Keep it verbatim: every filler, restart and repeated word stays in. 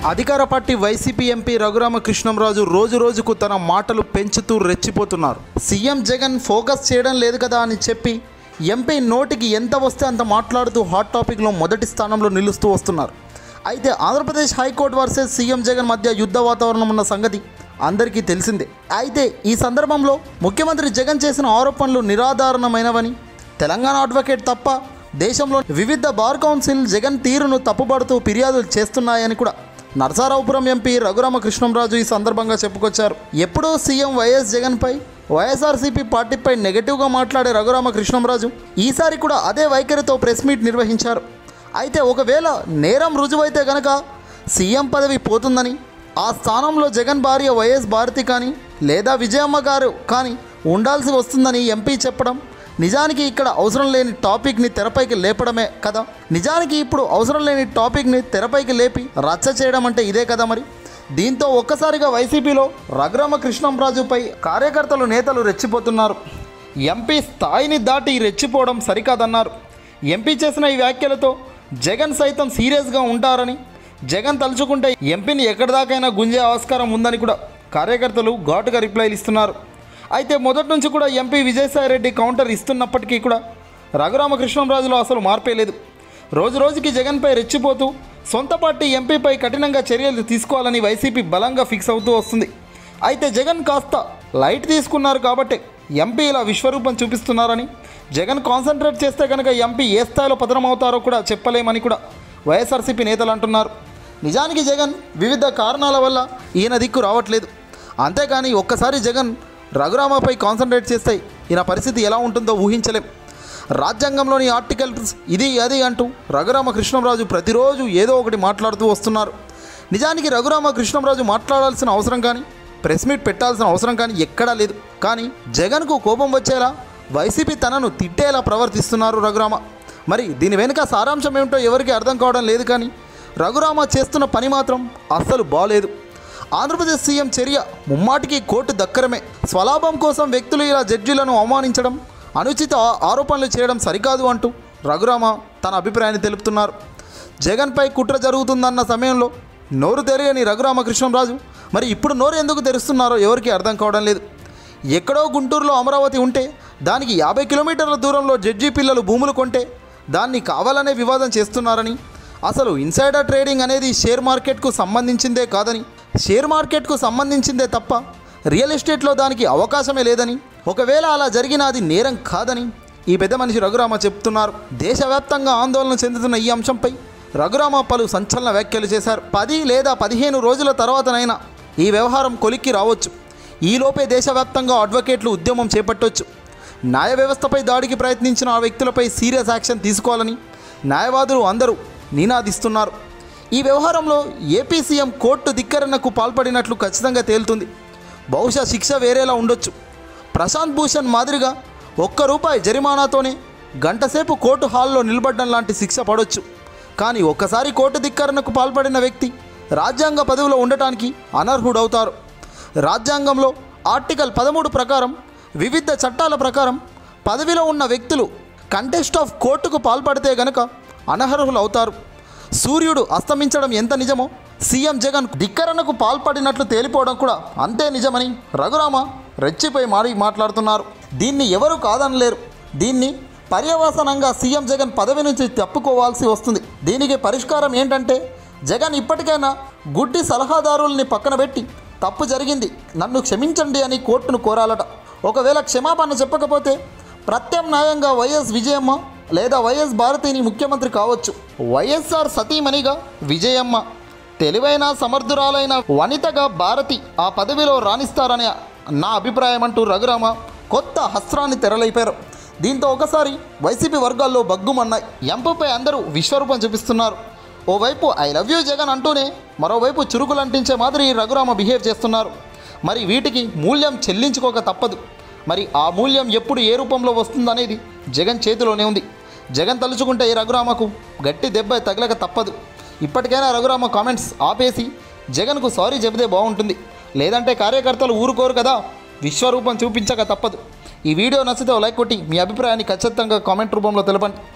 అధికార party YCP MP Raghurama Krishnam Raju రోజు రోజుకు తన మాటలు పెంచుతూ రెచ్చిపోతున్నారు. సీఎం జగన్ ఫోకస్ చేయడం లేదు కదా అని చెప్పి ఎంపీ నోటికి ఎంత వస్తే అంత మాట్లాడుతూ హాట్ టాపిక్లో మొదటి స్థానంలో నిలుస్తూ వస్తున్నారు. అయితే Andhra Pradesh high court versus CM Jagan మధ్య యుద్ధ వాతావరణం ఉన్న సంగతి అందరికీ తెలిసిందే. అయితే ఈ సందర్భంలో ముఖ్యమంత్రి జగన్ చేసిన ఆరోపణలు నిరాధారణమైనవని, తెలంగాణ అడ్వకేట్ తప్ప దేశంలో వివిధ బార్ కౌన్సిల్ జగన్ తీరును తప్పుపడుతూ ఫిర్యాదులు చేస్తున్నాయని కూడా నరసారావుపురం ఎంపీ రఘురామకృష్ణంరాజు ఈ సందర్భంగా చెప్పుకొచ్చారు. ఎప్పుడూ సీఎం వైఎస్ జగన్పై, వైఎస్ఆర్సీపీ పార్టీపై నెగటివ్గా మాట్లాడే రఘురామకృష్ణంరాజు ఈసారి కూడా అదే వైఖరితో ప్రెస్ మీట్ నిర్వహించారు. అయితే ఒకవేళ నేరం రుజువైతే గనక సీఎం పదవి పోతుందని, ఆ స్థానంలో జగన్ భార్య వైఎస్ భారతి కానీ లేదా విజయమ్మ గారు కానీ ఉండాల్సి వస్తుందని ఎంపీ చెప్పడం నిజానికి ఇక్కడ అవసరం లేని టాపిక్ని తెరపైకి లేపడమే కదా. నిజానికి ఇప్పుడు అవసరం లేని టాపిక్ని తెరపైకి లేపి రచ్చ చేయడం అంటే ఇదే కదా మరి. దీంతో ఒక్కసారిగా వైసీపీలో రఘురామకృష్ణంరాజుపై కార్యకర్తలు, నేతలు రెచ్చిపోతున్నారు. ఎంపీ స్థాయిని దాటి రెచ్చిపోవడం సరికాదన్నారు. ఎంపీ చేసిన ఈ వ్యాఖ్యలతో జగన్ సైతం సీరియస్గా ఉంటారని, జగన్ తలుచుకుంటే ఎంపీని ఎక్కడిదాకైనా గుంజే ఆస్కారం ఉందని కూడా కార్యకర్తలు ఘాటుగా రిప్లైలు ఇస్తున్నారు. అయితే మొదటి నుంచి కూడా ఎంపీ విజయసాయిరెడ్డి కౌంటర్ ఇస్తున్నప్పటికీ కూడా రఘురామకృష్ణంరాజులో అసలు మార్పే లేదు. రోజు రోజుకి జగన్పై రెచ్చిపోతూ సొంత పార్టీ ఎంపీపై కఠినంగా చర్యలు తీసుకోవాలని వైసీపీ బలంగా ఫిక్స్ అవుతూ వస్తుంది. అయితే జగన్ కాస్త లైట్ తీసుకున్నారు కాబట్టి ఎంపీ ఇలా విశ్వరూపం చూపిస్తున్నారని, జగన్ కాన్సన్ట్రేట్ చేస్తే కనుక ఎంపీ ఏ స్థాయిలో పతనమవుతారో కూడా చెప్పలేమని కూడా వైఎస్ఆర్సీపీ నేతలు అంటున్నారు. నిజానికి జగన్ వివిధ కారణాల వల్ల ఈయన దిక్కు రావట్లేదు. అంతేకాని ఒక్కసారి జగన్ రఘురామపై కాన్సన్ట్రేట్ చేస్తే ఈయన పరిస్థితి ఎలా ఉంటుందో ఊహించలేం. రాజ్యాంగంలోని ఆర్టికల్స్ ఇది అది అంటూ రఘురామకృష్ణంరాజు ప్రతిరోజు ఏదో ఒకటి మాట్లాడుతూ వస్తున్నారు. నిజానికి రఘురామకృష్ణంరాజు మాట్లాడాల్సిన అవసరం కానీ, ప్రెస్ మీట్ పెట్టాల్సిన అవసరం కానీ ఎక్కడా లేదు. కానీ జగన్కు కోపం వచ్చేలా, వైసీపీ తనను తిట్టేలా ప్రవర్తిస్తున్నారు రఘురామ. మరి దీని వెనుక సారాంశం ఏమిటో ఎవరికి అర్థం కావడం లేదు. కానీ రఘురామ చేస్తున్న పని మాత్రం అస్సలు బాలేదు. ఆంధ్రప్రదేశ్ సీఎం చర్య ముమ్మాటికి కోర్టు దక్కరమే. స్వలాభం కోసం వ్యక్తులు ఇలా జడ్జీలను అవమానించడం, అనుచిత ఆరోపణలు చేయడం సరికాదు అంటూ రఘురామ తన అభిప్రాయాన్ని తెలుపుతున్నారు. జగన్పై కుట్ర జరుగుతుందన్న సమయంలో నోరు తెరియని రఘురామకృష్ణంరాజు మరి ఇప్పుడు నోరు ఎందుకు తెరుస్తున్నారో ఎవరికి అర్థం కావడం లేదు. ఎక్కడో గుంటూరులో అమరావతి ఉంటే దానికి యాభై కిలోమీటర్ల దూరంలో జడ్జి పిల్లలు భూములు కొంటే దాన్ని కావాలనే వివాదం చేస్తున్నారని, అసలు ఇన్సైడర్ ట్రేడింగ్ అనేది షేర్ మార్కెట్కు సంబంధించిందే కాదని, షేర్ మార్కెట్కు సంబంధించిందే తప్ప రియల్ ఎస్టేట్లో దానికి అవకాశమే లేదని, ఒకవేళ అలా జరిగినా అది నేరం కాదని ఈ పెద్ద మనిషి రఘురామ చెప్తున్నారు. దేశవ్యాప్తంగా ఆందోళన చెందుతున్న ఈ అంశంపై రఘురామ పలు సంచలన వ్యాఖ్యలు చేశారు. పది లేదా పదిహేను రోజుల తర్వాతనైనా ఈ వ్యవహారం కొలిక్కి రావచ్చు. ఈలోపే దేశవ్యాప్తంగా అడ్వకేట్లు ఉద్యమం చేపట్టవచ్చు. న్యాయ వ్యవస్థపై దాడికి ప్రయత్నించిన ఆ వ్యక్తులపై సీరియస్ యాక్షన్ తీసుకోవాలని న్యాయవాదులు అందరూ నినాదిస్తున్నారు. ఈ వ్యవహారంలో ఏపీ సీఎం కోర్టు ధిక్కరణకు పాల్పడినట్లు ఖచ్చితంగా తేలుతుంది. బహుశా శిక్ష వేరేలా ఉండొచ్చు. ప్రశాంత్ భూషణ్ మాదిరిగా ఒక్క రూపాయి జరిమానాతోనే గంటసేపు కోర్టు హాల్లో నిలబడడం లాంటి శిక్ష పడవచ్చు. కానీ ఒక్కసారి కోర్టు ధిక్కరణకు పాల్పడిన వ్యక్తి రాజ్యాంగ పదవిలో ఉండటానికి అనర్హుడవుతారు. రాజ్యాంగంలో ఆర్టికల్ పదమూడు ప్రకారం, వివిధ చట్టాల ప్రకారం పదవిలో ఉన్న వ్యక్తులు కంటెస్ట్ ఆఫ్ కోర్టుకు పాల్పడితే గనక అనర్హులు అవుతారు. సూర్యుడు అస్తమించడం ఎంత నిజమో సీఎం జగన్ ధిక్కరణకు పాల్పడినట్లు తేలిపోవడం కూడా అంతే నిజమని రఘురామ రెచ్చిపోయి మారి మాట్లాడుతున్నారు. దీన్ని ఎవరు కాదనలేరు. దీన్ని పర్యవసానంగా సీఎం జగన్ పదవి నుంచి తప్పుకోవాల్సి వస్తుంది. దీనికి పరిష్కారం ఏంటంటే జగన్ ఇప్పటికైనా గుడ్డి సలహాదారుల్ని పక్కన పెట్టి తప్పు జరిగింది, నన్ను క్షమించండి అని కోర్టును కోరాలట. ఒకవేళ క్షమాపణ చెప్పకపోతే ప్రత్యామ్నాయంగా వైఎస్ విజయమ్మ లేదా వైఎస్ భారతిని ముఖ్యమంత్రి కావచ్చు. వైఎస్ఆర్ సతీమణిగా విజయమ్మ, తెలివైన సమర్థురాలైన వనితగా భారతి ఆ పదవిలో రాణిస్తారని నా అభిప్రాయం అంటూ రఘురామ కొత్త హస్త్రాన్ని తెరలేపారు. దీంతో ఒకసారి వైసీపీ వర్గాల్లో బగ్గుమన్నాయి. ఎంపీపై అందరూ విశ్వరూపం చూపిస్తున్నారు. ఓవైపు ఐ లవ్ యూ జగన్ అంటూనే మరోవైపు చురుకులు అంటించే మాదిరి రఘురామ బిహేవ్ చేస్తున్నారు. మరి వీటికి మూల్యం చెల్లించుకోక తప్పదు. మరి ఆ మూల్యం ఎప్పుడు ఏ రూపంలో వస్తుందనేది జగన్ చేతిలోనే ఉంది. జగన్ తలుచుకుంటే ఈ రఘురామకు గట్టి దెబ్బ తగలక తప్పదు. ఇప్పటికైనా రఘురామ కామెంట్స్ ఆపేసి జగన్కు సారీ చెబితే బాగుంటుంది. లేదంటే కార్యకర్తలు ఊరుకోరు కదా, విశ్వరూపం చూపించక తప్పదు. ఈ వీడియో నచ్చితే లైక్ కొట్టి మీ అభిప్రాయాన్ని ఖచ్చితంగా కామెంట్ రూపంలో తెలపండి.